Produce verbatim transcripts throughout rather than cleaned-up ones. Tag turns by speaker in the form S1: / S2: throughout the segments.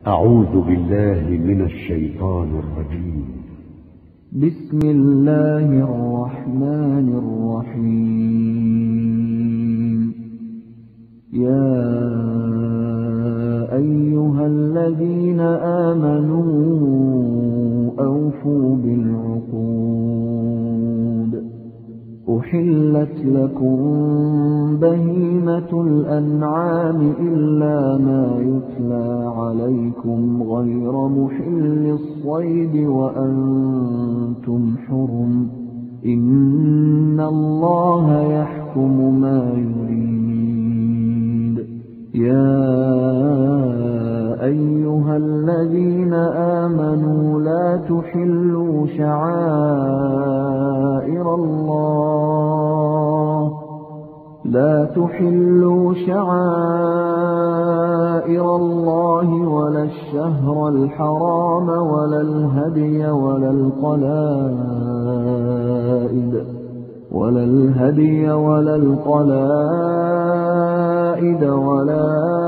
S1: أعوذ بالله من الشيطان الرجيم.
S2: بسم الله الرحمن الرحيم. يا أيها الذين آمنوا أوفوا بالعقود. أحلت لكم بهيمة الأنعام إلا ما يتلى عليكم غير محل الصيد وأنتم حرم. إن الله يحكم ما يريد. يا أيها الذين آمنوا لا تحلوا شعائر الله لا تحلوا شعائر الله ولا الشهر الحرام ولا الهدي ولا القلائد ولا الهدي ولا القلائد ولا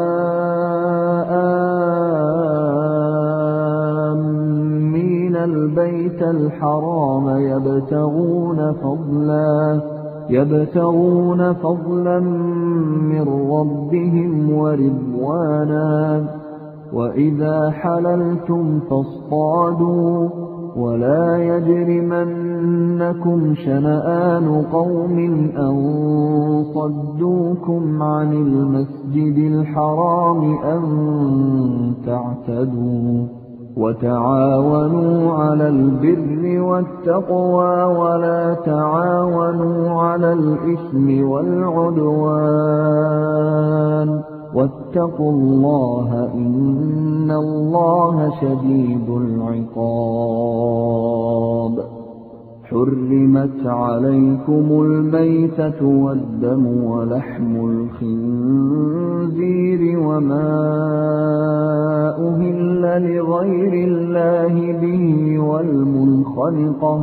S2: آمين البيت الحرام يبتغون فضلا يبتغون فضلا من ربهم ورضوانا. وإذا حللتم فاصطادوا ولا يجرمنكم شنآن قوم أن صدوكم عن المسجد الحرام أن تعتدوا. وتعاونوا على البر والتقوى ولا تعاونوا على الإثم والعدوان. واتقوا الله إن الله شديد العقاب. حرمت عليكم الميتة والدم ولحم الخنزير وما أهل لغير الله به والمنخنقة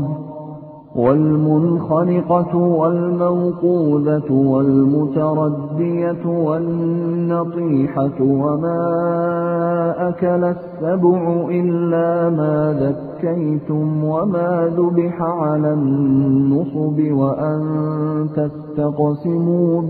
S2: والمنخنقة والموقوذة والمتردية والنطيحة وما أكل السبع إلا ما ذكيتم وما ذبح على النصب وأن تستقسموا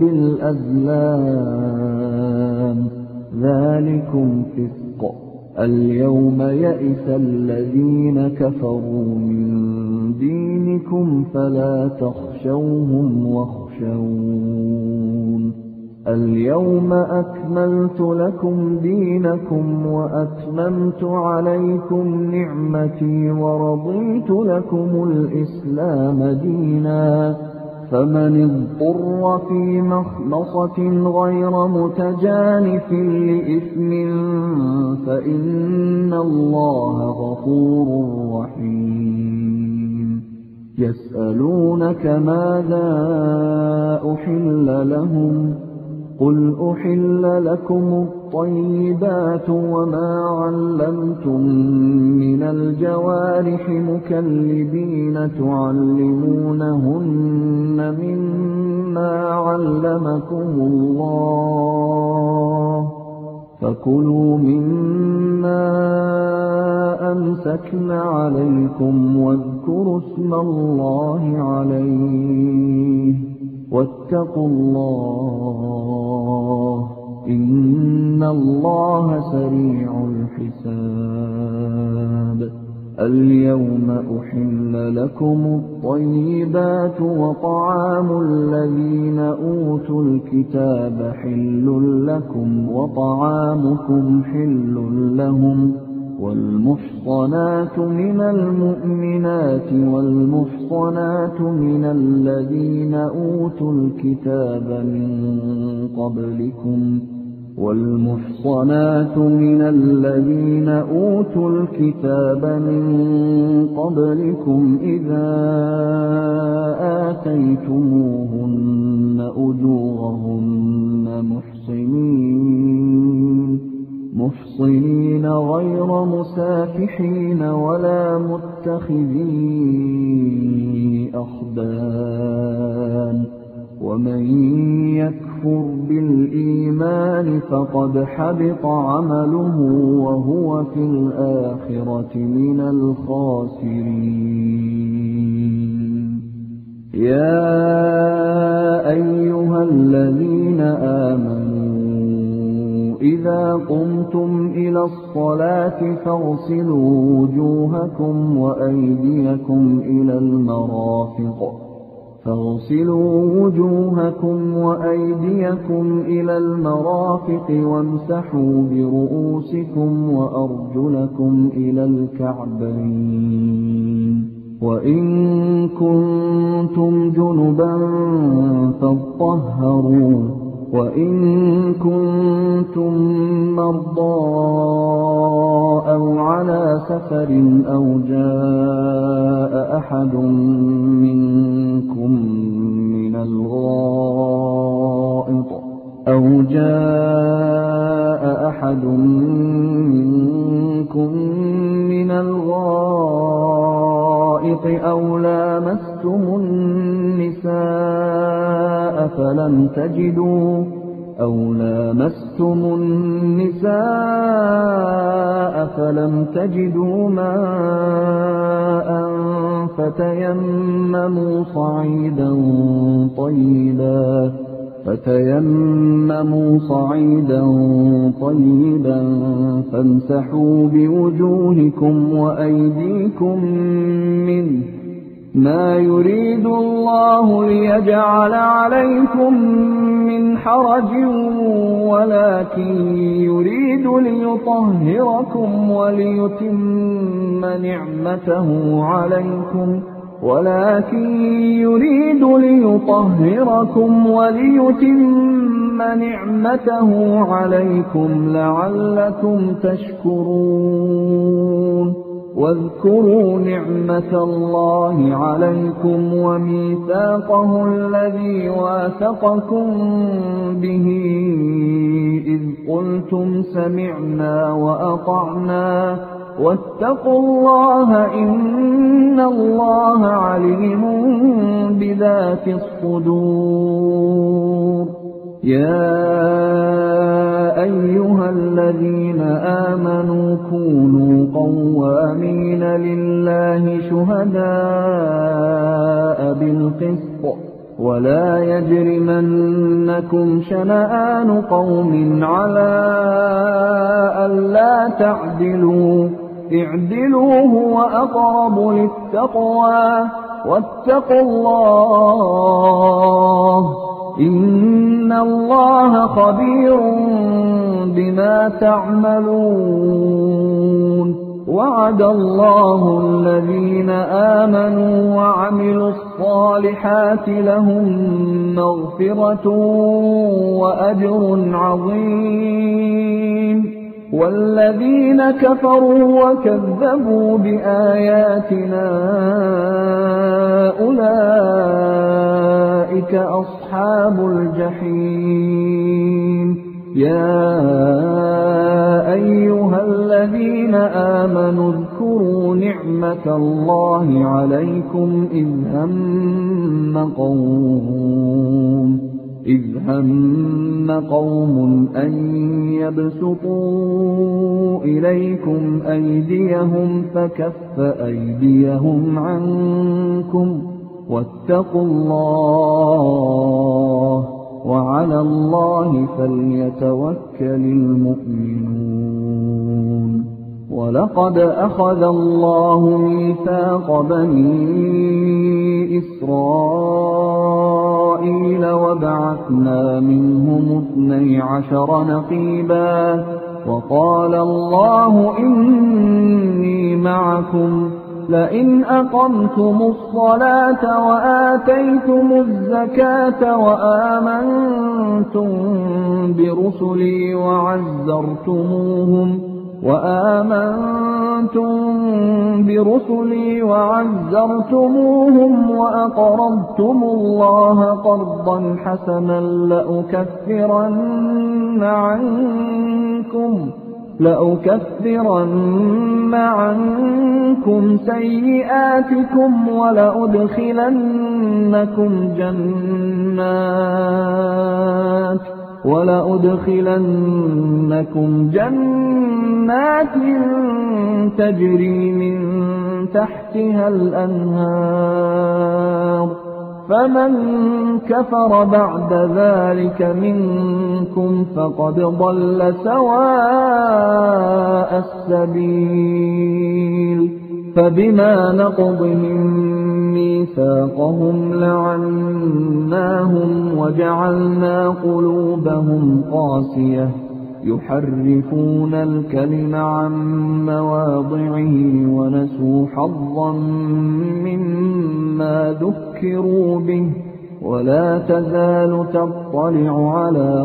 S2: بالأزلام ذلكم فسق. اليوم يئس الذين كفروا من دينكم فلا تخشوهم واخشون. اليوم أكملت لكم دينكم وأتممت عليكم نعمتي ورضيت لكم الإسلام دينا. فمن اضطر في مخمصة غير متجانف لإثم فإن الله غفور رحيم. يسألونك ماذا أحل لهم قل أحل لكم الطيبات وما علمتم من الجوارح مكلبين تعلمونهن مما علمكم الله فكلوا مما أمسكن عليكم واذكروا اسم الله عليه واتقوا الله إن الله سريع الحساب. اليوم أحل لكم الطيبات وطعام الذين أوتوا الكتاب حل لكم وطعامكم حل لهم. والمحصنات من المؤمنات والمحصنات من الذين أوتوا الكتاب من قبلكم والمحصنات من الذين أوتوا الكتاب من قبلكم إذا آتيتموهن أجورهن محصنين محصنين غير مسافحين ولا متخذي أخدان. ومن يكفر يكفر بالإيمان فقد حبط عمله وهو في الآخرة من الخاسرين. يا أيها الذين آمنوا إذا قمتم إلى الصلاة فاغسلوا وجوهكم وأيديكم إلى المرافق فاغسلوا وجوهكم وأيديكم إلى المرافق وامسحوا برؤوسكم وأرجلكم إلى الكعبين وإن كنتم جنبا فاطهروا وإن كنتم مرضى أو على سفر أو جاء أحد منكم من الغائط أو جاء أحد منكم من الغائط أو لامستم النساء فلم تجدوا أو لامستم النساء فلم تجدوا ماء فتيمموا صعيدا طيبا فتيمموا صعيدا طيبا فامسحوا بوجوهكم وأيديكم منه ما يريد الله ليجعل عليكم من حرج ولكن يريد ليطهركم وليتم نعمته عليكم ولكن يريد ليطهركم وليتم نعمته عليكم لعلكم تشكرون. واذكروا نعمة الله عليكم وميثاقه الذي واثقكم به إذ قلتم سمعنا وأطعنا واتقوا الله إن الله عليم بذات الصدور. يا أيها الذين آمنوا كونوا قوامين لله شهداء بالقسط ولا يجرمنكم شنآن قوم على ألا تعدلوا اعدلوا هو أقرب للتقوى واتقوا الله إن الله خبير بما تعملون. وعد الله الذين آمنوا وعملوا الصالحات لهم مغفرة وأجر عظيم والذين كفروا وكذبوا بآياتنا أولئك أصحاب الجحيم. يا أيها الذين آمنوا اذكروا نعمة الله عليكم إذ هم قوم إذ هم قوم أن يبسطوا إليكم أيديهم فكف أيديهم عنكم واتقوا الله وعلى الله فليتوكل المؤمنون. ولقد أخذ الله ميثاق بني إسرائيل وبعثنا منهم اثني عشر نقيبا وقال الله إني معكم لئن أقمتم الصلاة وآتيتم الزكاة وآمنتم برسلي وعزرتموهم وآمنتم برسلي وعزرتموهم وأقرضتم الله قرضا حسنا لأكفرن عنكم لأكفرن عنكم سيئاتكم ولأدخلنكم جنات ولأدخلنكم جنات تجري من تحتها الأنهار فمن كفر بعد ذلك منكم فقد ضل سواء السبيل فبما نقضهم ميثاقهم لعناهم وجعلنا قلوبهم قاسية يحرفون الكلم عن مواضعه ونسوا حظا مما ذكروا به ولا تزال تطلع على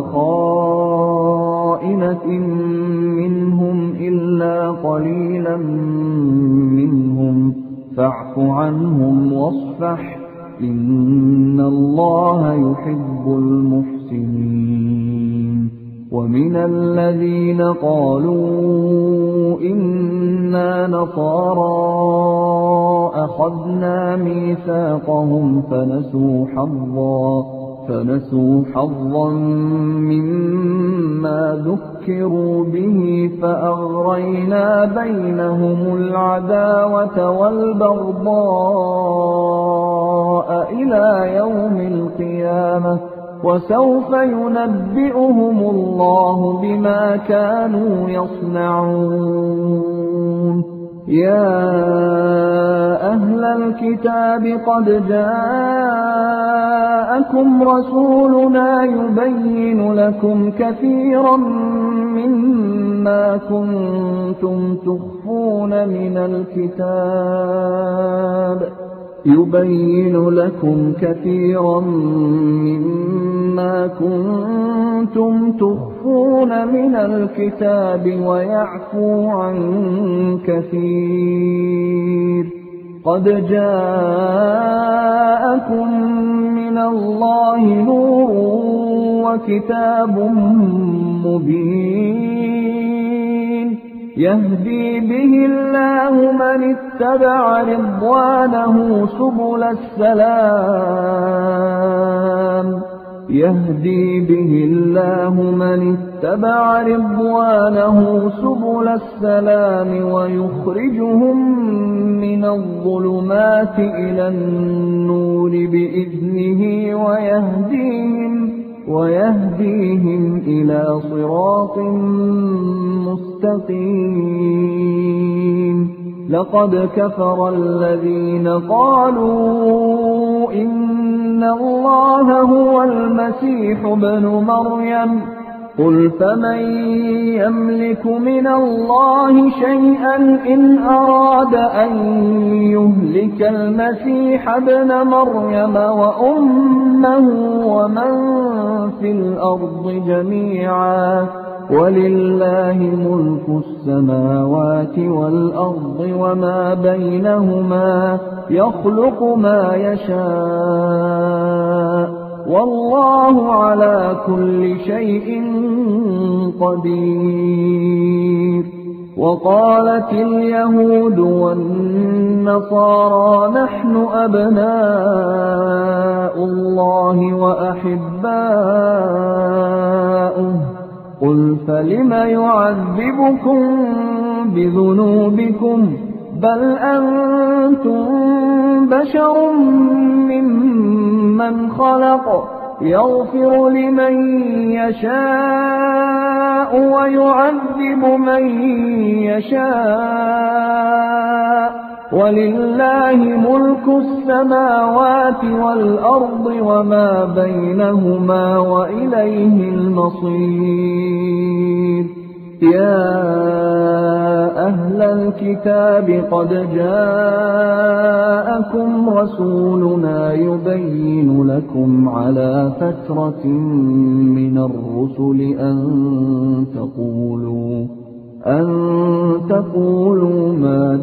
S2: خائنة منهم إلا قليلا منهم فاعف عنهم واصفح إن الله يحب المحسنين ومن الذين قالوا إنا نصارى أخذنا ميثاقهم فنسوا حظا فنسوا حظا مما ذكروا به فأغرينا بينهم العداوة والبغضاء إلى يوم القيامة وسوف ينبئهم الله بما كانوا يصنعون يا أهل الكتاب قد جاءكم رسولنا يبين لكم كثيرا مما كنتم تخفون من الكتاب يبين لكم كثيرا مما كنتم تخفون من الكتاب ويعفو عن كثير قد جاءكم من الله نور وكتاب مبين يهدي به الله من اتبع رضوانه سبل السلام يهدي به الله من اتبع رضوانه سبل السلام ويخرجهم من الظلمات إلى النور بإذنه ويهديهم ويهديهم إلى صراط مستقيم لقد كفر الذين قالوا إن الله هو المسيح ابن مريم قل فمن يملك من الله شيئا إن أراد أن يهلك المسيح ابن مريم وأمه ومن في الأرض جميعا ولله ملك السماوات والأرض وما بينهما يخلق ما يشاء والله على كل شيء قدير وقالت اليهود والنصارى نحن أبناء الله وأحباؤه قل فلم يعذبكم بذنوبكم بل أنتم بشر ممن خلق يغفر لمن يشاء ويعذب من يشاء ولله ملك السماوات والأرض وما بينهما وإليه المصير يا أهل الكتاب قد جاءكم رسولنا يبين لكم على فترة من الرسل أن تقولوا أن تقولوا ما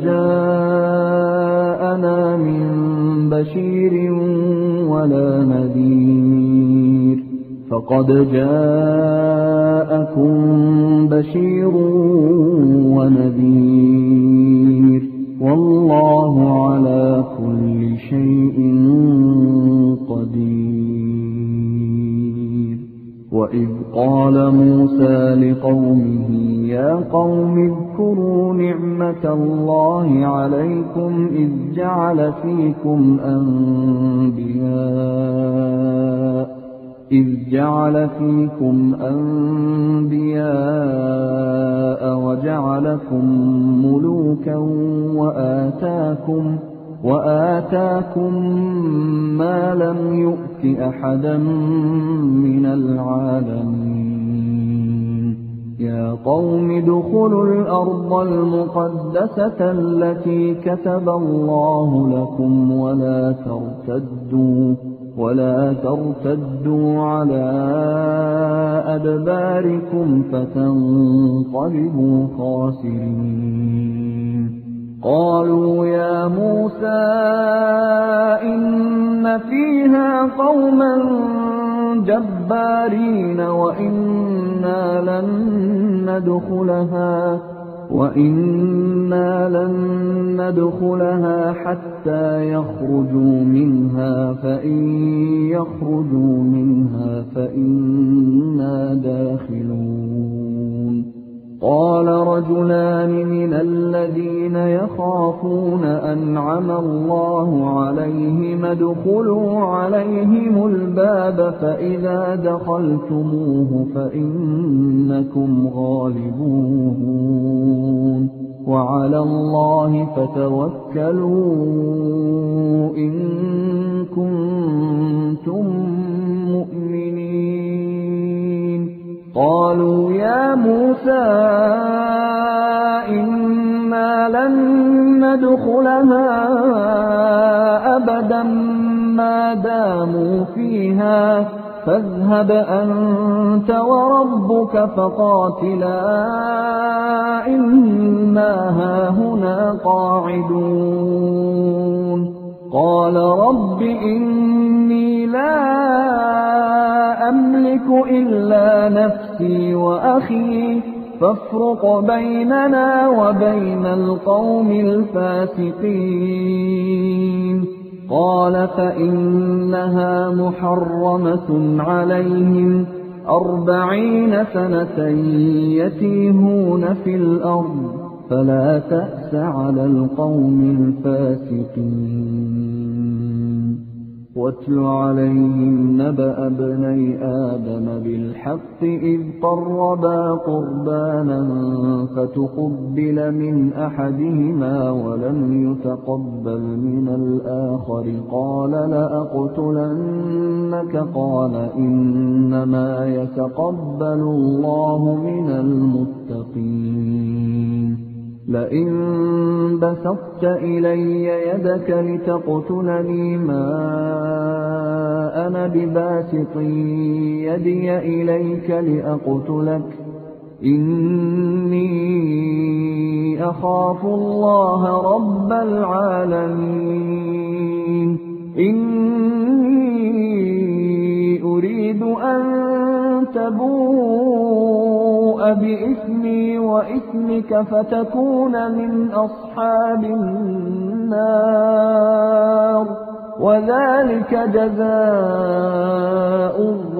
S2: جاءنا من بشير ولا نذير فقد جاءكم بشير ونذير والله على كل شيء قدير. وإذ قال موسى لقومه يا قوم اذكروا نعمة الله عليكم إذ جعل فيكم أنبياء إذ جعل فيكم أنبياء وجعلكم ملوكا وآتاكم وآتاكم ما لم يؤت أحدا من العالمين. يا قوم ادخلوا الأرض المقدسة التي كتب الله لكم ولا ترتدوا ولا ترتدوا على أدباركم فتنقلبوا خاسرين. قالوا يا موسى إن فيها قوما جبارين وإنا لن ندخلها وإنا لن ندخلها حتى يخرجوا منها فإن يخرجوا منها فإنا داخلون. قال رجلان من الذين يخافون أنعم الله عليهم ادخلوا عليهم الباب فإذا دخلتموه فإنكم غالبون وعلى الله فتوكلوا إن كنتم مؤمنين. قالوا يا موسى إنا لن ندخلها أبدا ما داموا فيها فاذهب أنت وربك فقاتلا إنا هاهنا قاعدون. قال رب إني لا أملك إلا نفسي وأخي فافرق بيننا وبين القوم الفاسقين. قال فإنها محرمة عليهم أربعين سنة يتيهون في الأرض فلا تأس على القوم الفاسقين. واتل عليهم نبأ ابني آدم بالحق إذ قربا قربانا فتقبل من أحدهما ولم يتقبل من الآخر قال لأقتلنك قال إنما يتقبل الله من المتقين. لئن بسطت إلي يدك لتقتلني ما أنا بباسط يدي إليك لأقتلك إني أخاف الله رب العالمين. إني أريد أن تبوء بإثمي وإثمك فتكون من أصحاب النار وذلك جزاء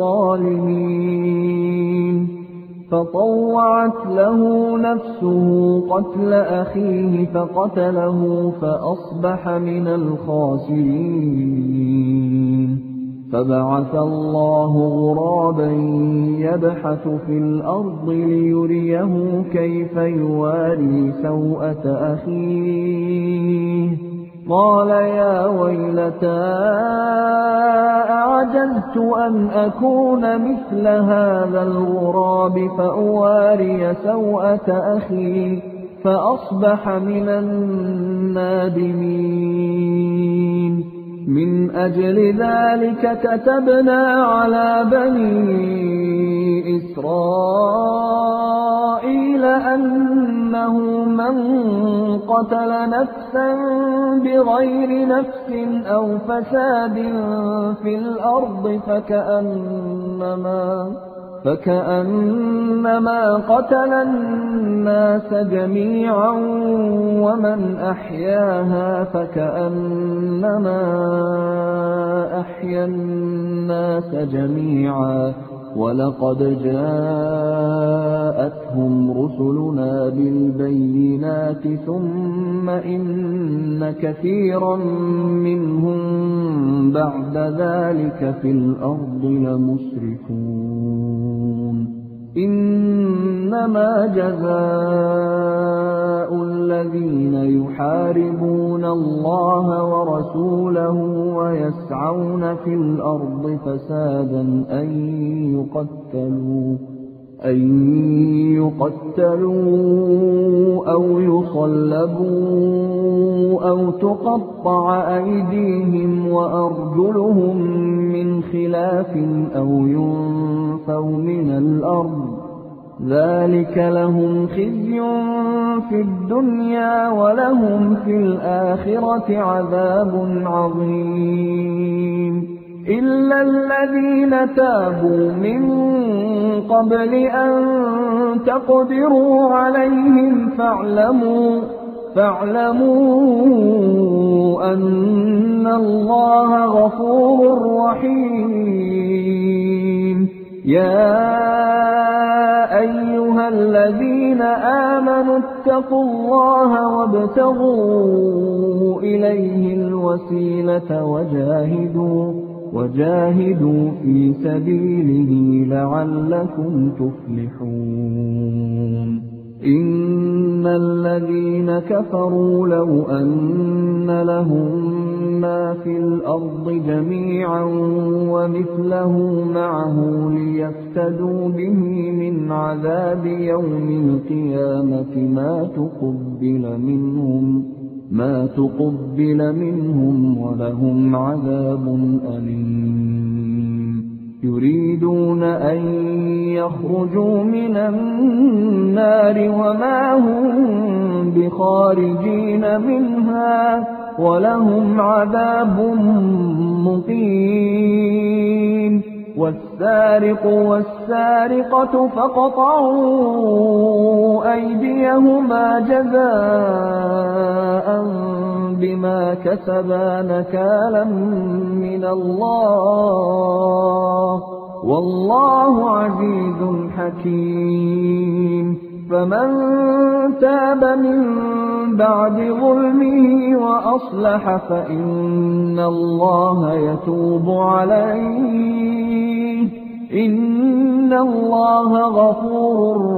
S2: الظالمين. فطوعت له نفسه قتل أخيه فقتله فأصبح من الخاسرين. فبعث الله غرابا يبحث في الأرض ليريه كيف يواري سوءة أخيه قال يا ويلتى أعجزت أن أكون مثل هذا الغراب فأواري سوءة أخي فأصبح من النادمين. من أجل ذلك كتبنا على بني إسرائيل أنه من قتل نفسا بغير نفس أو فساد في الأرض فكأنما فكأنما قتل الناس جميعا ومن أحياها فكأنما أحيا الناس جميعا ولقد جاءتهم رسلنا بالبينات ثم إن كثيرا منهم بعد ذلك في الأرض لمسرفون إنما جزاء الذين يحاربون الله ورسوله ويسعون في الأرض فسادا أن يقتلوا أن يقتلوا أو يصلبوا أو تقطع أيديهم وأرجلهم من خلاف أو ينفوا من الأرض ذلك لهم خزي في الدنيا ولهم في الآخرة عذاب عظيم إلا الذين تابوا من قبل أن تقدروا عليهم فاعلموا فاعلموا أن الله غفور رحيم يا أيها الذين آمنوا اتقوا الله وابتغوا إليه الوسيلة وجاهدوا وجاهدوا في سبيله لعلكم تفلحون إن الذين كفروا لو أن لهم ما في الأرض جميعا ومثله معه ليفتدوا به من عذاب يوم القيامة ما تقبل منهم ما تقبل منهم ولهم عذاب أليم يريدون أن يخرجوا من النار وما هم بخارجين منها ولهم عذاب مقيم والسارق والسارقة فاقطعوا أيديهما جزاء بما كسبا نكالا من الله والله عزيز حكيم فمن تاب من بعد ظلمه وأصلح فإن الله يتوب عليه إن الله غفور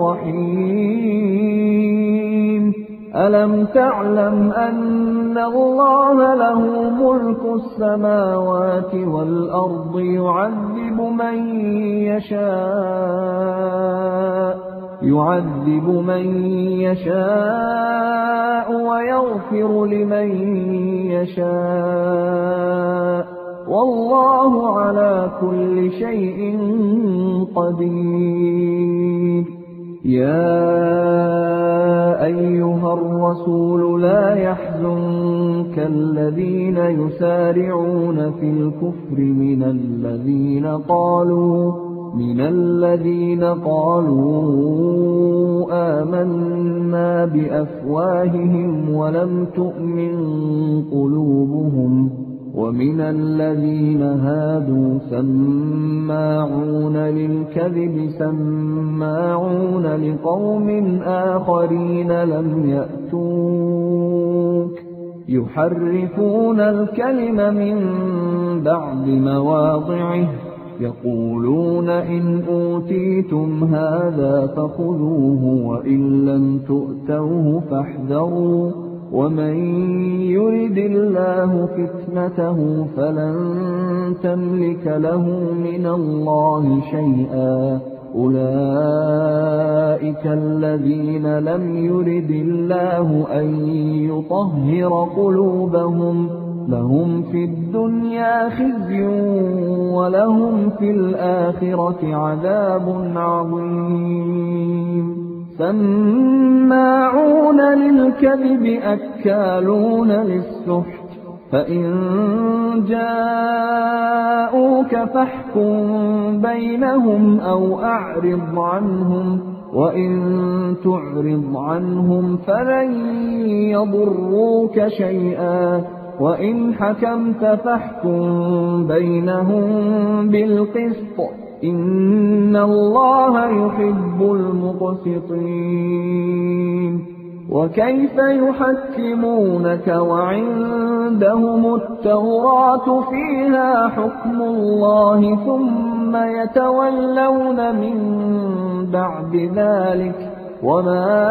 S2: رحيم ألم تعلم أن الله له ملك السماوات والأرض يعذب من يشاء يعذب من يشاء ويغفر لمن يشاء والله على كل شيء قدير يا أيها الرسول لا يحزنك الذين يسارعون في الكفر من الذين قالوا من الذين قالوا آمنا بأفواههم ولم تؤمن قلوبهم ومن الذين هادوا سماعون للكذب سماعون لقوم آخرين لم يأتوك يحرفون الكلم من بعد مواضعه يقولون إن أوتيتم هذا فخذوه وإن لم تؤتوه فاحذروا ومن يرد الله فتنته فلن تملك له من الله شيئا أولئك الذين لم يرد الله أن يطهر قلوبهم لهم في الدنيا خزي ولهم في الآخرة عذاب عظيم سماعون للكذب أكالون للسحت فإن جاءوك فاحكم بينهم أو أعرض عنهم وإن تعرض عنهم فلن يضروك شيئا وإن حكمت فاحكم بينهم بالقسط إن الله يحب المقسطين وكيف يحكمونك وعندهم التوراة فيها حكم الله ثم يتولون من بعد ذلك وما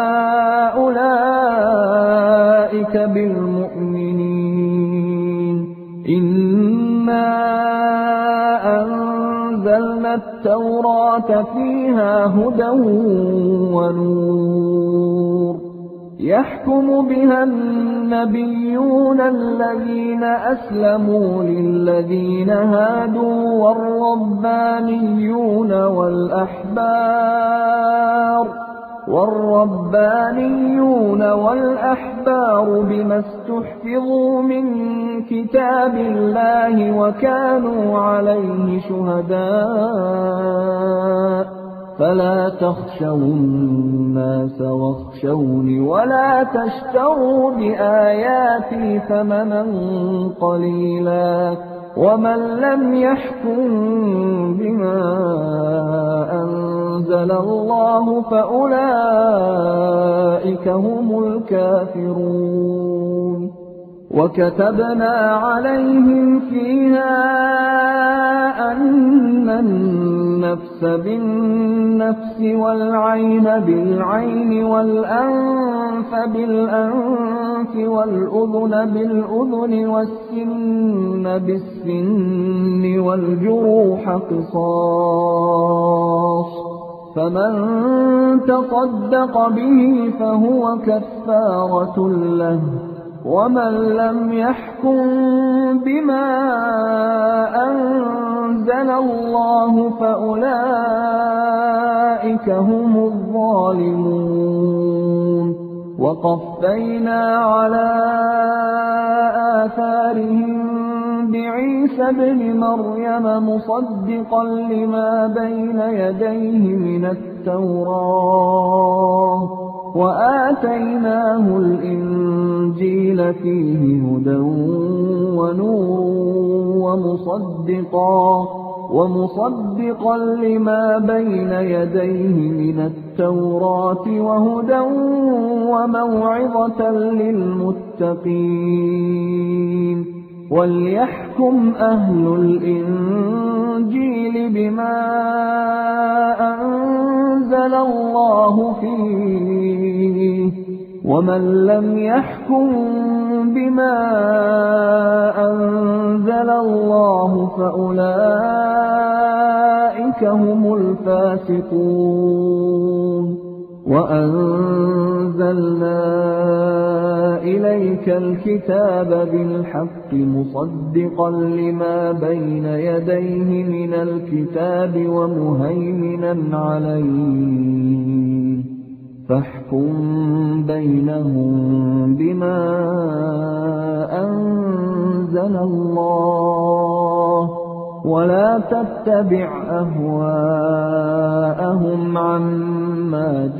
S2: أولئك بالمؤمنين إنا أنزلنا التوراة فيها هدى ونور يحكم بها النبيون الذين أسلموا للذين هادوا والربانيون والأحبار والربانيون والأحبار بما استحفظوا من كتاب الله وكانوا عليه شهداء فلا تخشوا الناس واخشوني ولا تشتروا بآياتي ثمنا قليلا ومن لم يحكم بما أنزل الله فأولئك هم الكافرون وكتبنا عليهم فيها أن النفس بالنفس والعين بالعين والأنف بالأنف والأذن بالأذن والسن بالسن والجروح قصاص فمن تصدق به فهو كفارة له ومن لم يحكم بما أنزل الله فأولئك هم الظالمون وقفينا على آثارهم بعيسى ابن مريم مصدقا لما بين يديه من التوراة وآتيناه الإنجيل فيه هدى ونور ومصدقا ومصدقا لما بين يديه من التوراة وهدى وموعظة للمتقين وليحكم أهل الإنجيل بما أنزل الله فيه ومن لم يحكم بما أنزل الله فأولئك هم الفاسقون وأنزلنا إليك الكتاب بالحق مصدقا لما بين يديه من الكتاب ومهيمنا عليه فاحكم بينهم بما أنزل الله ولا تتبع أهواءهم عما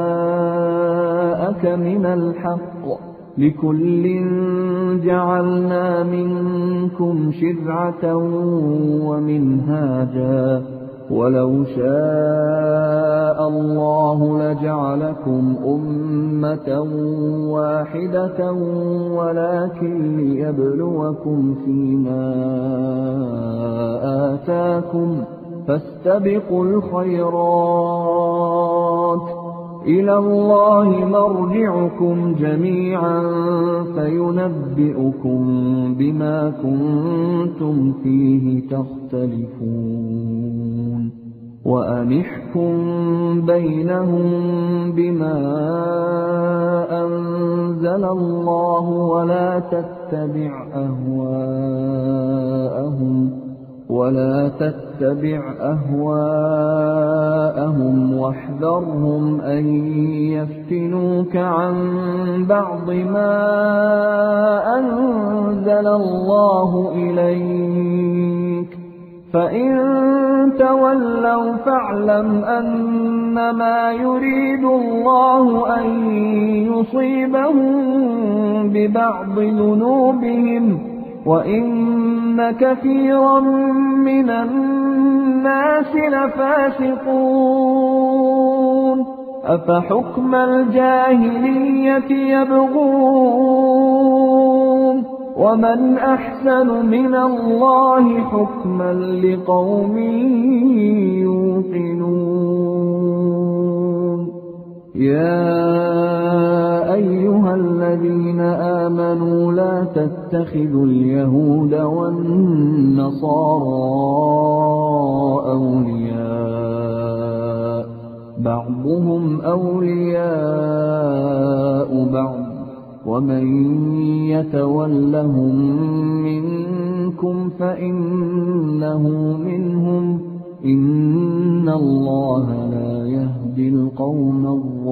S2: جاءك من الحق لكل جعلنا منكم شرعة ومنهاجا ولو شاء الله لجعلكم أمة واحدة ولكن ليبلوكم فيما آتاكم فاستبقوا الخيرات إلى الله مرجعكم جميعا فينبئكم بما كنتم فيه تختلفون وأنحكم بينهم بما أنزل أنزل الله ولا تتبع أهواءهم ولا تتبع أهواءهم واحذرهم أن يفتنوك عن بعض ما أنزل الله إليك فإن تولوا فاعلم أنما يريد الله أن يصيبهم ببعض ذنوبهم وإن كثيرا من الناس لفاسقون أفحكم الجاهلية يبغون ومن أحسن من الله حكما لقوم يوقنون يا أيها الذين آمنوا لا تتخذوا اليهود والنصارى أولياء بعضهم أولياء بعض ومن يتولهم منكم فإنه منهم إن الله لا يهدي القوم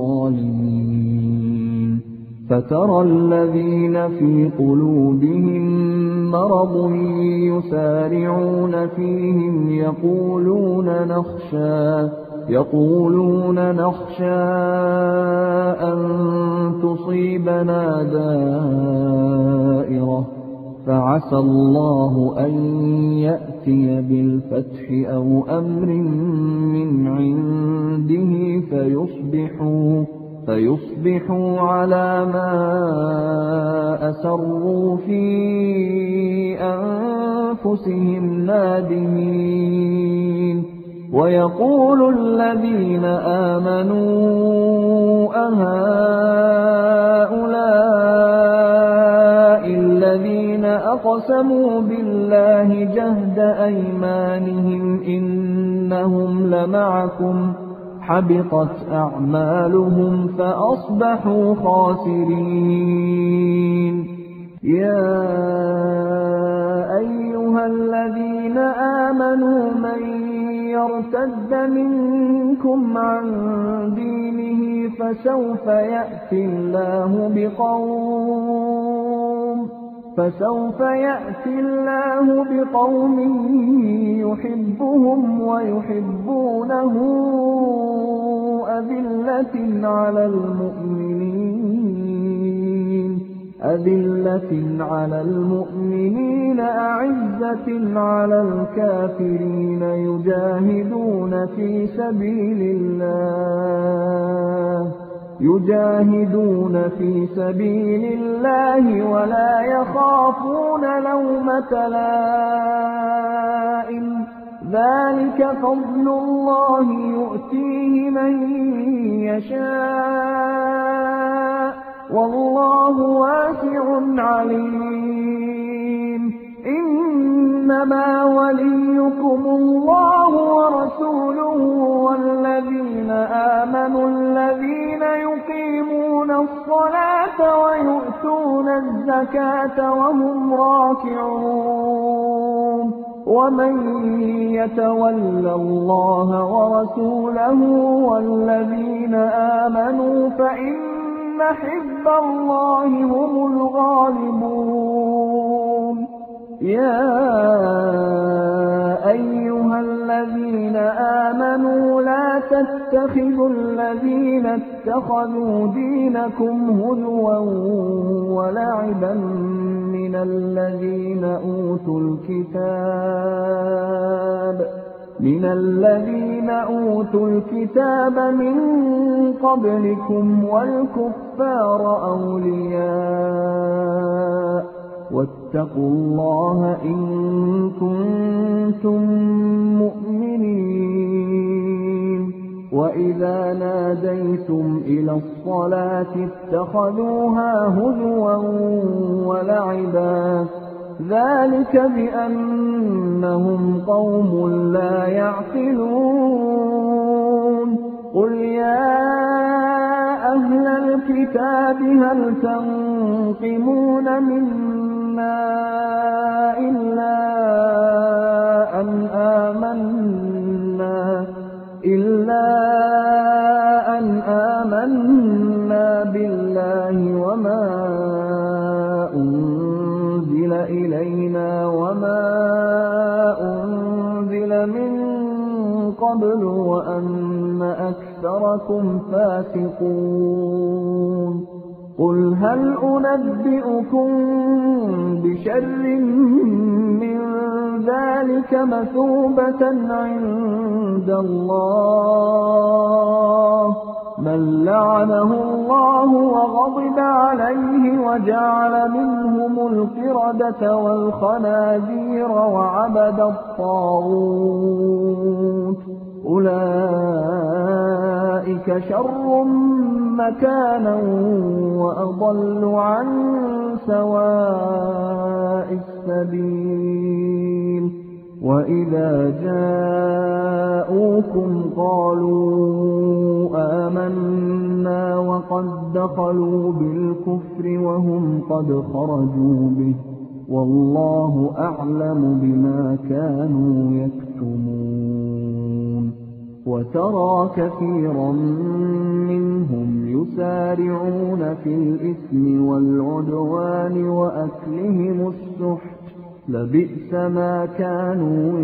S2: الظالمين فترى الذين في قلوبهم مرض يسارعون فيهم يقولون نخشى يقولون نخشى أن تصيبنا دائرة فعسى الله أن يأتي بالفتح أو أمر من عنده فيصبحوا فيصبحوا على ما أسروا في أنفسهم نادمين ويقول الذين آمنوا أهؤلاء الذين أقسموا بالله جهد أيمانهم إنهم لمعكم حبطت أعمالهم فأصبحوا خاسرين يا أيها الذين آمنوا من يرتد منكم عن دينه فسوف يأتي الله بقوم فسوف يأتي الله بقوم يحبهم ويحبونه أذلة على المؤمنين أذلة على المؤمنين أعزة على الكافرين يجاهدون في سبيل الله يجاهدون في سبيل الله ولا يخافون لومة لائم ذلك فضل الله يؤتيه من يشاء والله واسع عليم إنما وليكم الله ورسوله والذين آمنوا الذين يقيمون الصلاة ويؤتون الزكاة وهم راكعون ومن يتول الله ورسوله والذين آمنوا فإن حزب الله هم الغالبون يا أيها الذين آمنوا لا تتخذوا الذين اتخذوا دينكم هزوا ولعبا من الذين أوتوا الكتاب من الذين أوتوا الكتاب من قبلكم والكفار أولياء واتقوا الله إن كنتم مؤمنين وإذا ناديتم إلى الصلاة اتخذوها هزوا ولعبا ذلك بأنهم قوم لا يعقلون قل يا أهل الكتاب هل تنقمون منا إلا أن آمنا إلا أن آمنا بالله وما أنزل إلينا وما أنزل من قبل وأن أكثركم فاسقون قل هل أنبئكم بشر من ذلك مثوبة عند الله من لعنه الله وغضب عليه وجعل منهم القردة والخنازير وعبد الطاغوت أولئك شر مكانا وأضل عن سواء السبيل وإذا جاءوكم قالوا آمنا وقد دخلوا بالكفر وهم قد خرجوا به والله أعلم بما كانوا يكتمون وترى كثيرا منهم يسارعون في الإثم والعدوان وأكلهم السحت لبئس ما كانوا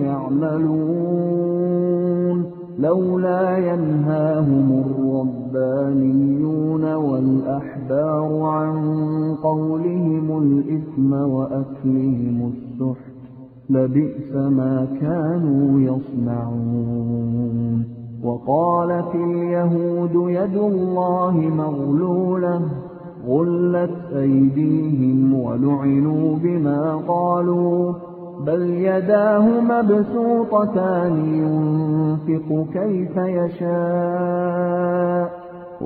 S2: يعملون لولا ينهاهم الربانيون والأحبار عن قولهم الإثم وأكلهم السحت لبئس ما كانوا يصنعون وقالت اليهود يد الله مغلولة غلت أيديهم ولعنوا بما قالوا بل يداه مبسوطتان ينفق كيف يشاء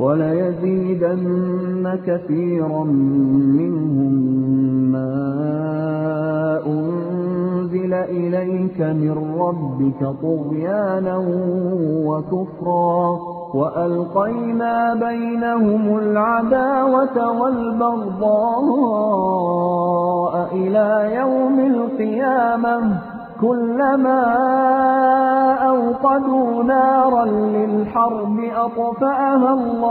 S2: وليزيدن كثيرا منهم ما أنزل إليك من ربك طغيانا وكفرا وألقينا بينهم العداوة والبغضاء إلى يوم القيامة كلما أوقدوا نارا للحرب أطفأها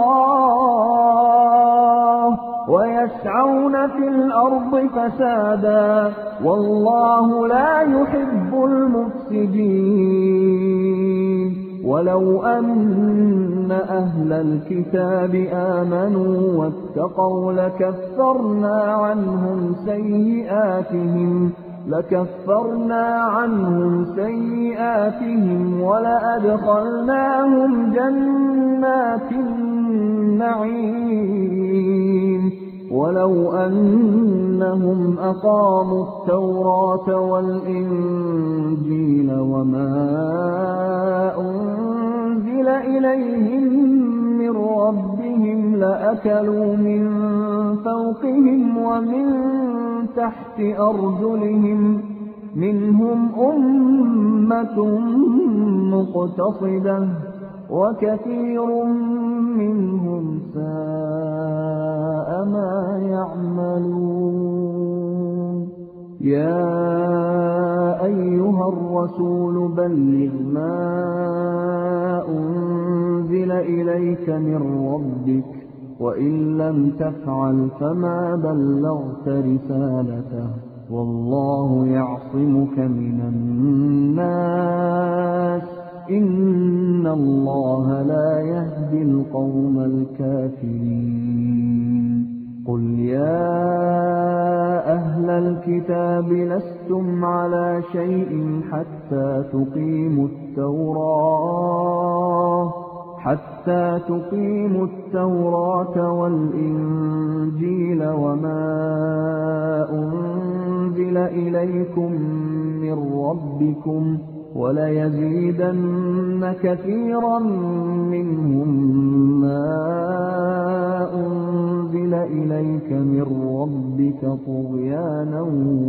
S2: الله ويسعون في الأرض فسادا والله لا يحب المفسدين ولو أن أهل الكتاب آمنوا واتقوا لكفرنا عنهم سيئاتهم لكفرنا عنهم سيئاتهم ولأدخلناهم جنات النعيم ولو أنهم أقاموا التوراة والإنجيل وما أنزل إليهم من ربهم لأكلوا من فوقهم ومن تحت أرجلهم منهم أمة مقتصدة وكثير منهم ساء ما يعملون يا أيها الرسول بلغ ما أنزل إليك من ربك وإن لم تفعل فما بلغت رسالته والله يعصمك من الناس إن الله لا يهدي القوم الكافرين قل يا أهل الكتاب لستم على شيء حتى تقيموا التوراة حتى تقيموا التوراة والإنجيل وما أنزل إليكم من ربكم وليزيدن كثيرا منهم ما أنزل إليك من ربك طغيانا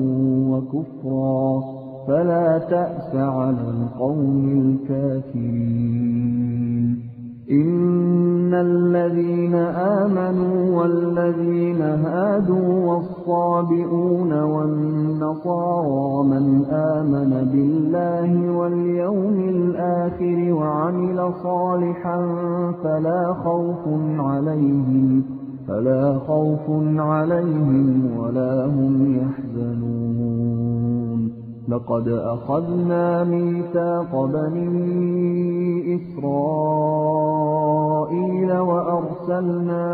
S2: وكفرا فلا تأس على القوم الكافرين إن الذين آمنوا والذين هادوا والصابئون والنصارى من آمن بالله واليوم الآخر وعمل صالحا فلا خوف عليهم فلا خوف عليهم ولا هم يحزنون لقد أخذنا ميثاق بني إسرائيل وأرسلنا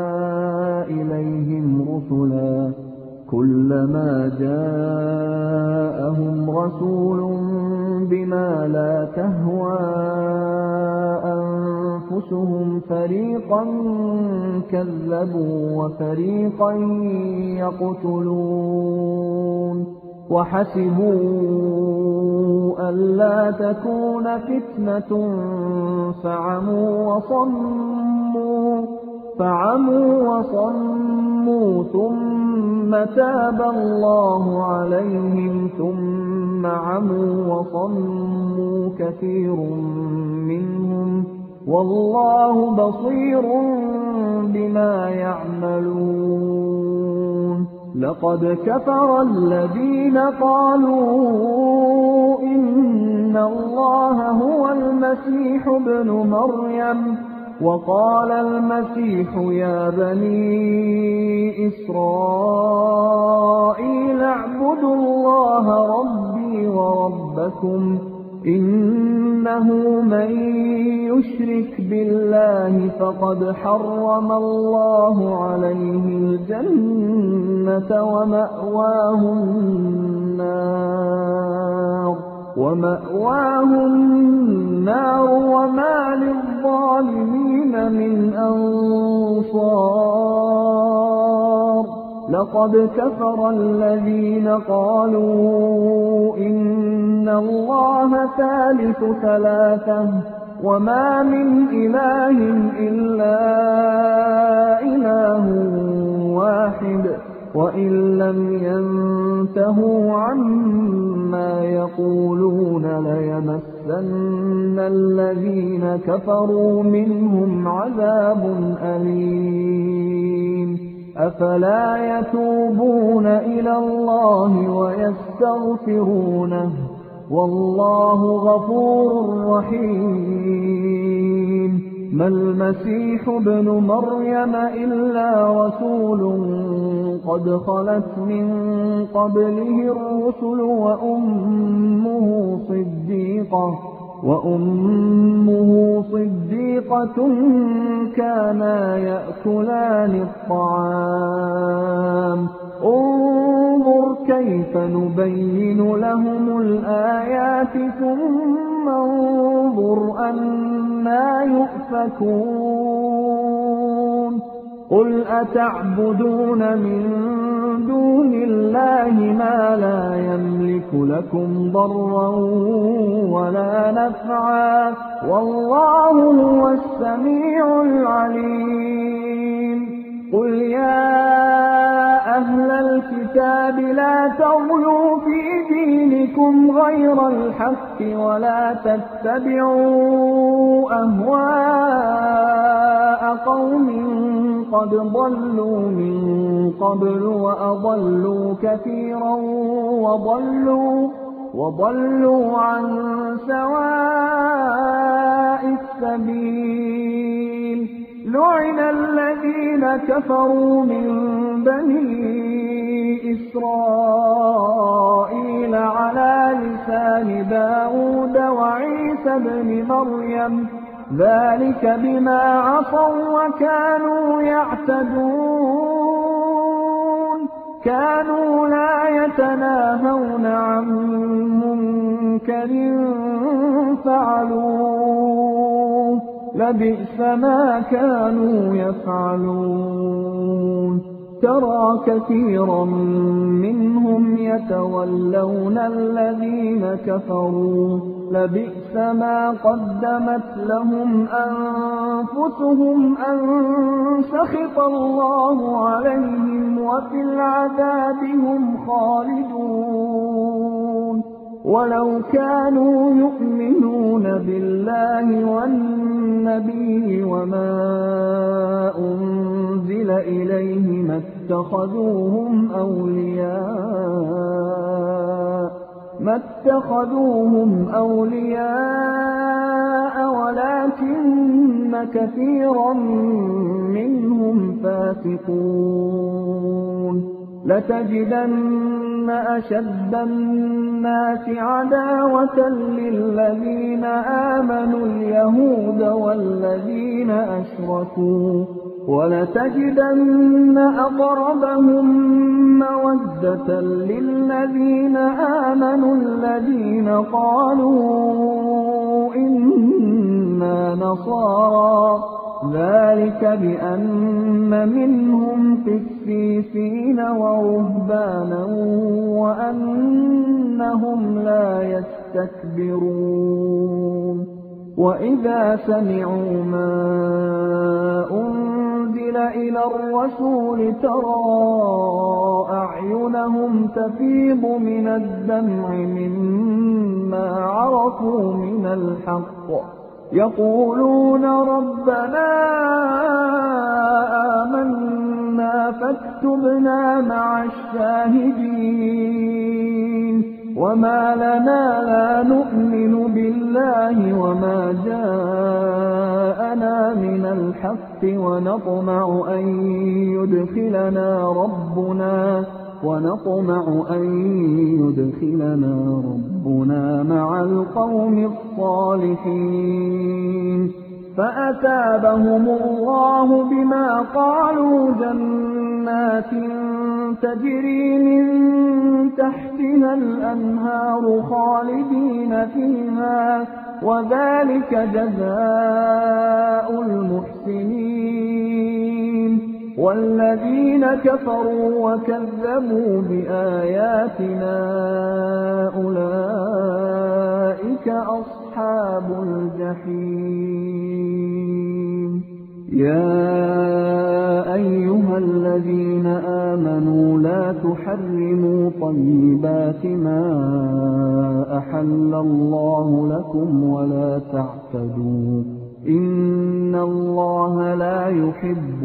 S2: إليهم رسلا كلما جاءهم رسول بما لا تهوى أنفسهم فريقا كذبوا وفريقا يقتلون وحسبوا ألا تكون فتنة فعموا وصموا فعموا وصموا ثم تاب الله عليهم ثم عموا وصموا كثير منهم والله بصير بما يعملون لقد كفر الذين قالوا إن الله هو المسيح ابن مريم وقال المسيح يا بني إسرائيل اعبدوا الله ربي وربكم إنه من يشرك بالله فقد حرم الله عليه الجنة ومأواه النار ومأواه النار وما للظالمين من أنصار لقد كفر الذين قالوا إن الله ثالث ثلاثة وما من إله إلا إله واحد وإن لم ينتهوا عما يقولون ليمسن الذين كفروا منهم عذاب أليم أفلا يتوبون إلى الله ويستغفرونه والله غفور رحيم ما المسيح ابن مريم إلا رسول قد خلت من قبله الرسل وأمه صديقة وأمه صديقة كانا يأكلان الطعام انظر كيف نبين لهم الآيات ثم انظر أنا يؤفكون قل أتعبدون من دون الله ما لا يملك لكم ضرا ولا نفعا والله هو السميع العليم قل يا أهل الكتاب لا تغلوا في دينكم غير الحق ولا تتبعوا أهواء قوم قد ضلوا من قبل وأضلوا كثيرا وضلوا وضلوا عن سواء السبيل لعن الذين كفروا من بني إسرائيل على لسان داود وعيسى بن مريم ذلك بما عصوا وكانوا يعتدون كانوا لا يتناهون عن منكر فعلوه لبئس ما كانوا يفعلون ترى كثيرا منهم يتولون الذين كفروا لبئس ما قدمت لهم أنفسهم أن سخط الله عليهم وفي العذاب هم خالدون ولو كانوا يؤمنون بالله والنبي وما أنزل إليه ما اتخذوهم أولياء ما اتخذوهم أولياء ولكن كثيرا منهم فاسقون. لتجدن أشد الناس عداوة للذين آمنوا اليهود والذين أشركوا ولتجدن أقربهم مودة للذين آمنوا الذين قالوا إنا نصارى ذلك بأن منهم قسيسين ورهبانا وأنهم لا يستكبرون. وإذا سمعوا ما أنزل إلى الرسول ترى أعينهم تفيض من الدمع مما عرفوا من الحق يقولون ربنا آمنا فاكتبنا مع الشاهدين. وما لنا لا نؤمن بالله وما جاءنا من الحق ونطمع أن يدخلنا ربنا ونطمع أن يدخلنا ربنا مع القوم الصالحين. فأثابهم الله بما قالوا جنات تجري من تحتها الأنهار خالدين فيها وذلك جزاء المحسنين. والذين كفروا وكذبوا بآياتنا أولئك أصحاب الجحيم. يا أيها الذين آمنوا لا تحرموا طيبات ما أحل الله لكم ولا تعتدوا إن الله لا يحب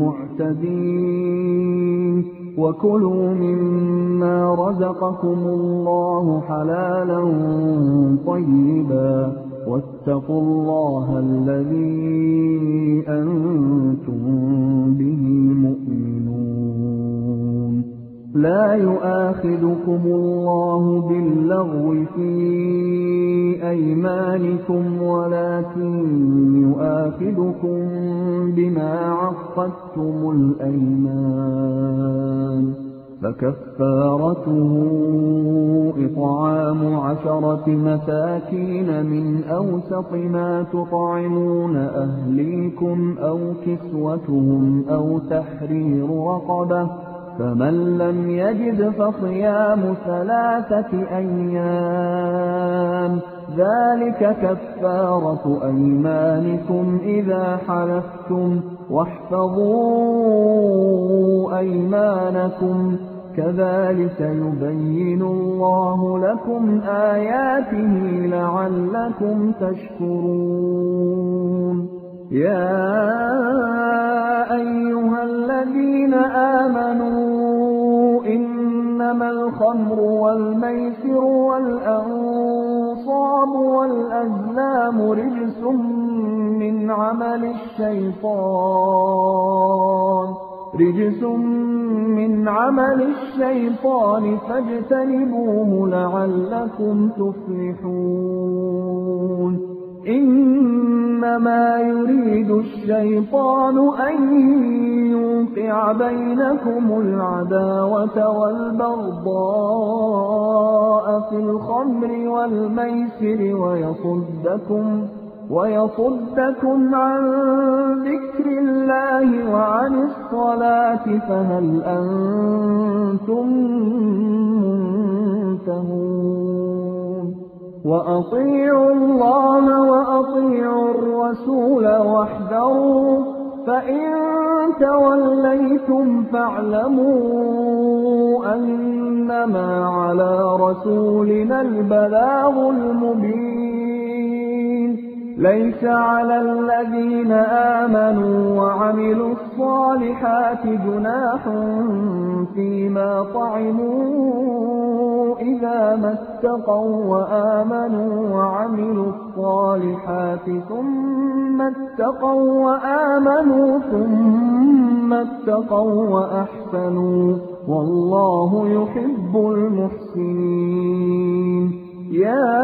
S2: المعتدين. وكلوا مما رزقكم الله حلالا طيبا واتقوا الله الذي أنتم به مؤمنون. لا يؤاخذكم الله باللغو في أيمانكم ولكن يؤاخذكم بما عقدتم الأيمان. فكفارته إطعام عشرة مساكين من أوسط ما تطعمون أهليكم أو كسوتهم أو تحرير رقبة فمن لم يجد فصيام ثلاثة أيام ذلك كفارة أيمانكم إذا حلفتم واحفظوا أيمانكم كذلك يبين الله لكم آياته لعلكم تشكرون. يا أيها الذين آمنوا إنما الخمر والميسر والأنصاب والأزلام رجس من عمل الشيطان رجس من عمل الشيطان فاجتنبوه لعلكم تفلحون. إنما يريد الشيطان أن يوقع بينكم العداوة والبغضاء في الخمر والميسر ويصدكم ويصدكم عن ذكر الله وعن الصلاة فهل أنتم منتهون. وأطيعوا الله وأطيعوا الرسول واحذروا فإن توليتم فاعلموا أنما على رسولنا البلاغ المبين. ليس على الذين آمنوا وعملوا الصالحات جناح فيما طعموا إذا ما اتقوا وآمنوا وعملوا الصالحات ثم اتقوا وآمنوا ثم اتقوا وأحسنوا والله يحب المحسنين. يا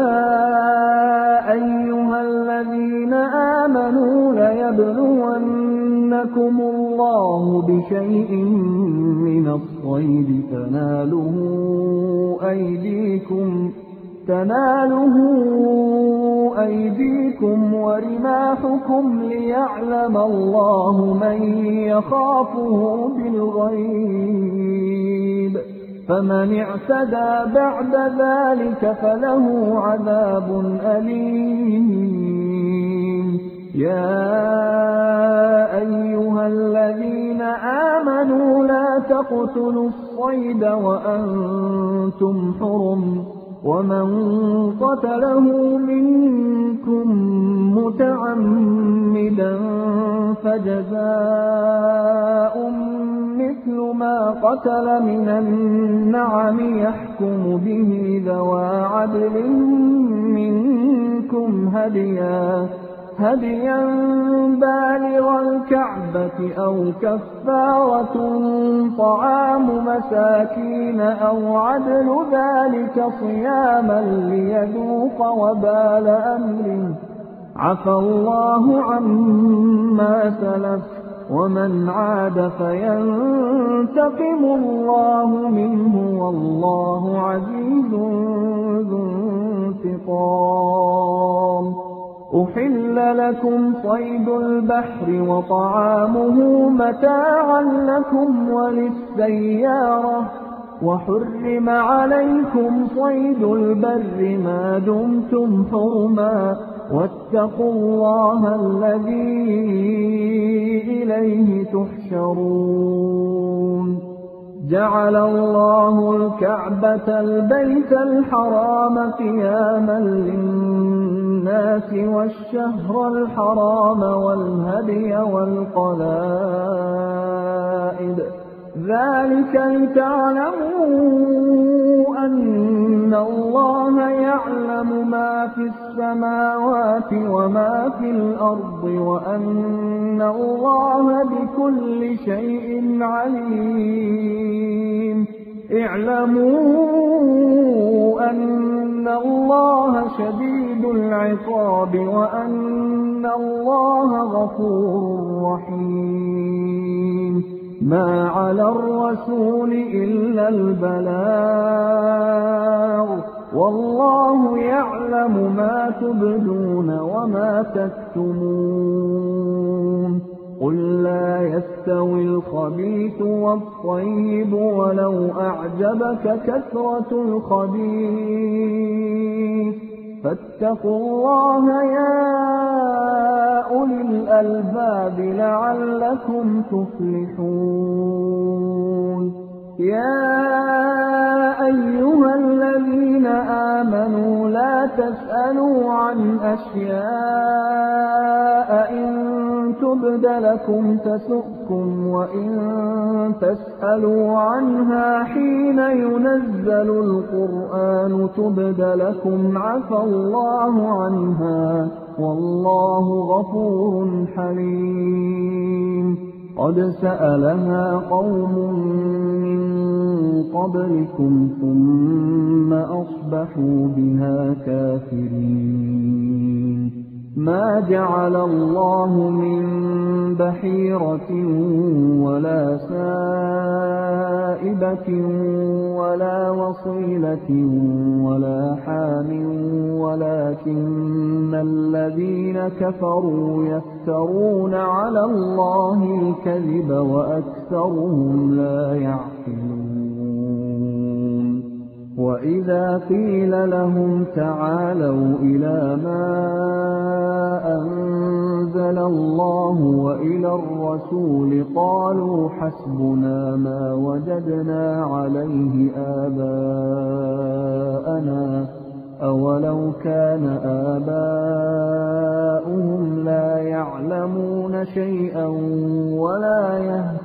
S2: أيها الذين آمنوا ليبلونكم الله بشيء من الصيد تناله أيديكم تناله أيديكم ورماحكم ليعلم الله من يخافه بالغيب، فمن اعتدى بعد ذلك فله عذاب أليم. يا أيها الذين آمنوا لا تقتلوا الصيد وأنتم حرم، ومن قتله منكم متعمدا فجزاء مثل ما قتل من النعم يحكم به ذوى عدل منكم هديا هديا بالغ الكعبة أو كفارة طعام مساكين أو عدل ذلك صياما ليذوق وبال أمره. عفى الله عما سلف ومن عاد فينتقم الله منه والله عزيز ذو انتقام. أحل لكم صيد البحر وطعامه متاعا لكم وللسيارة، وحرم عليكم صيد البر ما دمتم حرما، واتقوا الله الذي إليه تحشرون. جعل الله الكعبة البيت الحرام قياما للناس والشهر الحرام والهدي والقلائد، ذلك لتعلموا أن الله يعلم ما في السماوات وما في الأرض وأن الله بكل شيء عليم. اعلموا أن الله شديد العقاب وأن الله غفور رحيم. ما على الرسول إلا البلاغ، والله يعلم ما تبدون وما تكتمون. قل لا يستوي الخبيث والطيب ولو أعجبك كثرة الخبيث، فاتقوا الله يا أولي الألباب لعلكم تفلحون. يا أيها الذين آمنوا لا تسألوا عن أشياء إن تبد لكم تسؤكم، وإن تسألوا عنها حين ينزل القرآن تبد لكم عفى الله عنها والله غفور حليم. قد سألها قوم من قبلكم ثم أصبحوا بها كافرين. ما جعل الله من بحيرة ولا سائبة ولا وصيلة ولا حام ولكن الذين كفروا يفترون على الله الكذب وأكثرهم لا يعقلون. وإذا قيل لهم تعالوا إلى ما أنزل الله وإلى الرسول قالوا حسبنا ما وجدنا عليه آباءنا أولو كان آباؤهم لا يعلمون شيئا ولا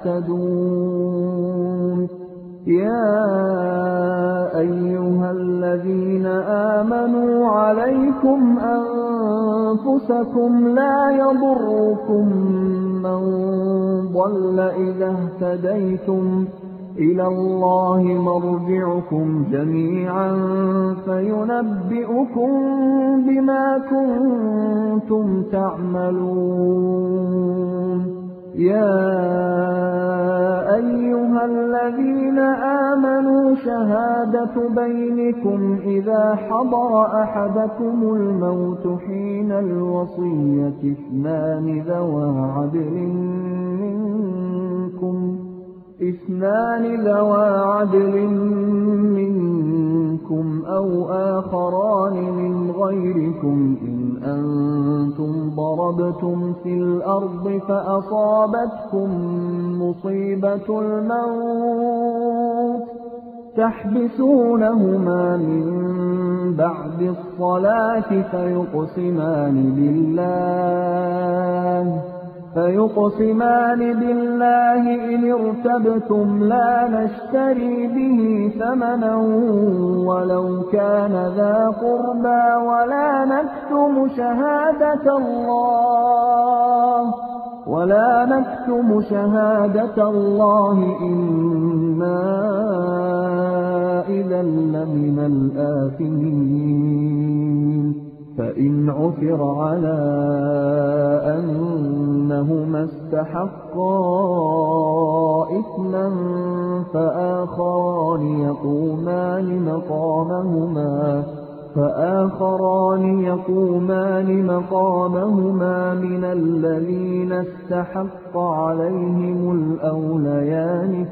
S2: يهتدون يا أيها الذين آمنوا عليكم أنفسكم لا يضركم من ضل إذا اهتديتم إلى الله مرجعكم جميعا فينبئكم بما كنتم تعملون يا أيها الذين آمنوا شهادة بينكم إذا حضر أحدكم الموت حين الوصية اثنان ذوى عدل منكم اثنان ذوى عدل منكم أو آخران من غيركم إن أنتم ضربتم في الأرض فأصابتكم مصيبة الموت تحبسونهما من بعد الصلاة فيقسمان بالله فيقسمان بالله إن ارتبتم لا نشتري به ثمنا ولو كان ذا قربى ولا نكتم شهادة الله ولا نكتم شهادة الله إنا إذا لمن الآثمين فإن عثر على أنهما استحقا إثما فآخران يقومان مقامهما فآخران يقومان مقامهما من الذين استحق عليهم الأوليان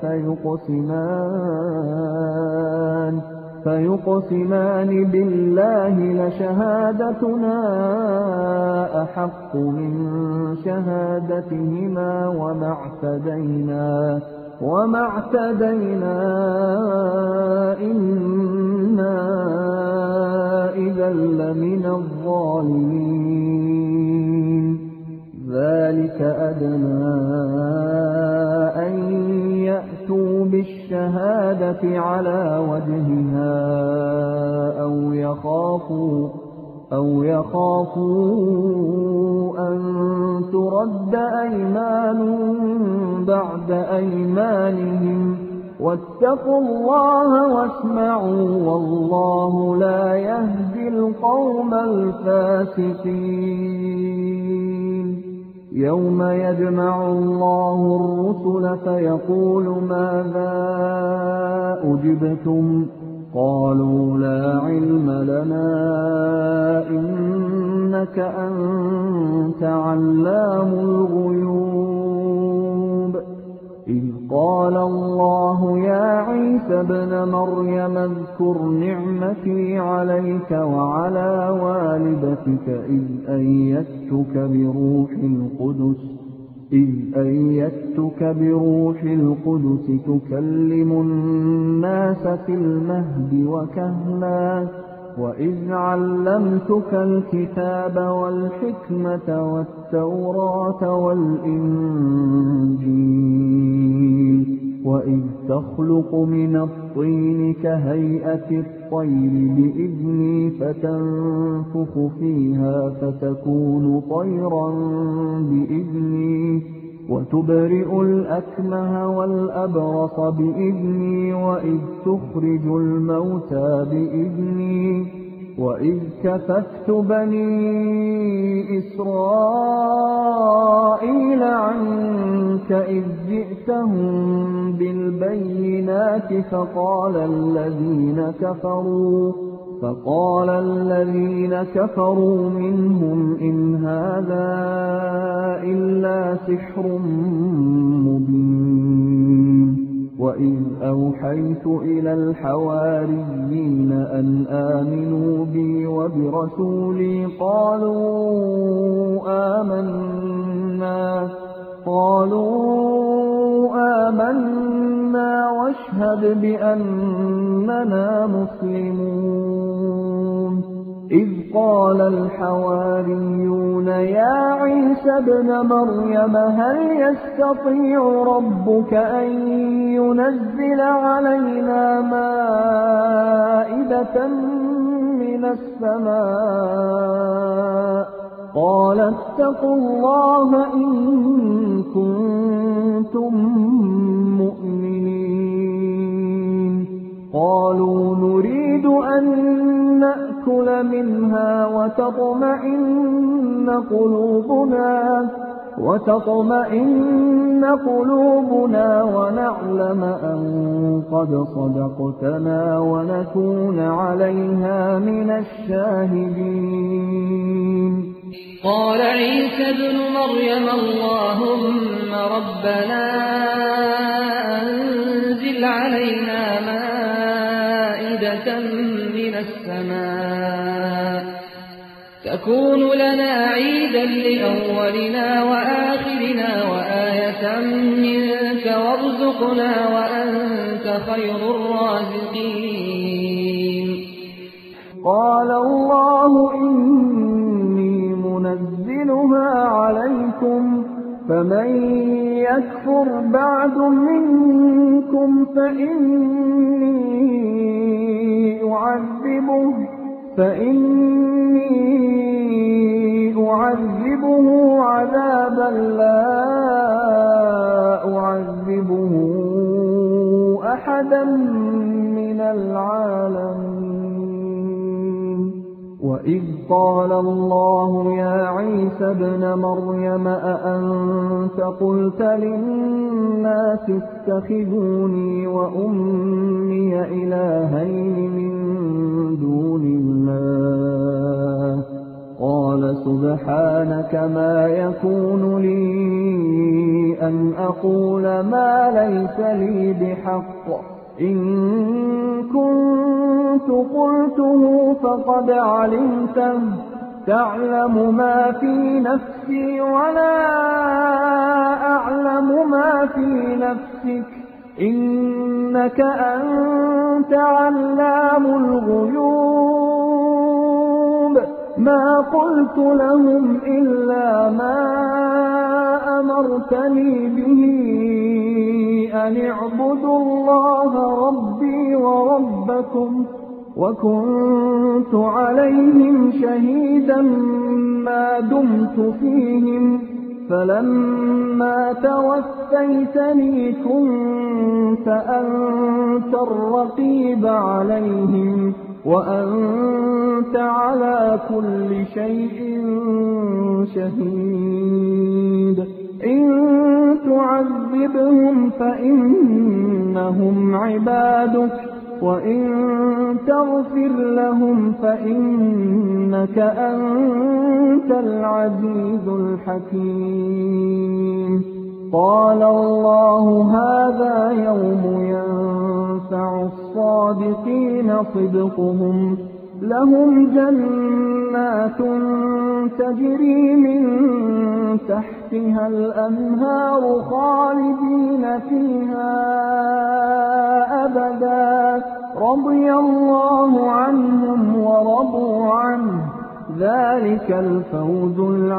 S2: فيقسمان فيقسمان بالله لشهادتنا أحق من شهادتهما وما اعتدينا وما اعتدينا إنا إذا لمن الظالمين ذلك أدنى أن يأتوا بالشهادة على وجهها أو يخافوا أو يخافوا أن ترد أيمان بعد أيمانهم واتقوا الله واسمعوا والله لا يهدي القوم الفاسقين يوم يجمع الله الرسل فيقول ماذا أجبتم قالوا لا علم لنا إنك أنت علام الغيوب إذ قال الله يا عيسى ابن مريم اذكر نعمتي عليك وعلى والدتك إذ أيدتك بروح القدس إذ أيدتك بروح القدس تكلم الناس في المهد وكهلا وإذ علمتك الكتاب والحكمة والتوراة والإنجيل وإذ تخلق من الطين كهيئة الطير بإذني فتنفخ فيها فتكون طيرا بإذني وتبرئ الأكمه والأبرص بإذني وإذ تخرج الموتى بإذني وإذ كففت بني إسرائيل عنك إذ جئتهم بالبينات فقال الذين كفروا فقال الذين كفروا منهم إن هذا إلا سحر مبين وإذ أوحيت إلى الحواريين أن آمنوا بي وبرسولي قالوا آمنا قالوا آمنا واشهد بأننا مسلمون إذ قال الحواريون يا عيسى ابن مريم هل يستطيع ربك أن ينزل علينا مائدة من السماء قال اتقوا الله إن كنتم مؤمنين قالوا نريد أن نأكل منها وتطمئن قلوبنا وتطمئن قلوبنا ونعلم أن قد صدقتنا ونكون عليها من الشاهدين
S3: قال عيسى ابن مريم اللهم ربنا أنزل علينا مائدة من السماء تكون لنا عيدا لأولنا وآخرنا وآية منك وارزقنا وأنت خير الرازقين
S2: قال الله إني منزلها عليكم فمن يكفر بعد منكم فإني أعذبه فإني أعذبه عذابا لا أعذبه أحدا من العالمين وإذ قال الله يا عيسى ابن مريم أأنت قلت للناس اتخذوني وأمي إلهين من دون الله قال سبحانك ما يكون لي أن أقول ما ليس لي بحق إن كنت قلته فقد علمته تعلم ما في نفسي ولا أعلم ما في نفسك إنك أنت علام الغيوب ما قلت لهم إلا ما أمرتني به أن اعبدوا الله ربي وربكم وكنت عليهم شهيدا ما دمت فيهم فلما توفيتني كنت أنت الرقيب عليهم وأنت على كل شيء شهيد إن تعذبهم فإنهم عبادك وإن تغفر لهم فإنك أنت العزيز الحكيم قال الله هذا يوم ينفع الصادقين صدقهم لهم جنات تجري من تحتها الأنهار خالدين فيها أبدا رضي الله عنهم ورضوا عنه ذلك الفوز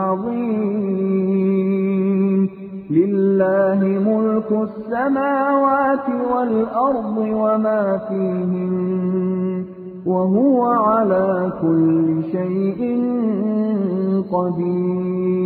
S2: العظيم لله ملك السماوات والأرض وما فيهن وهو على كل شيء قدير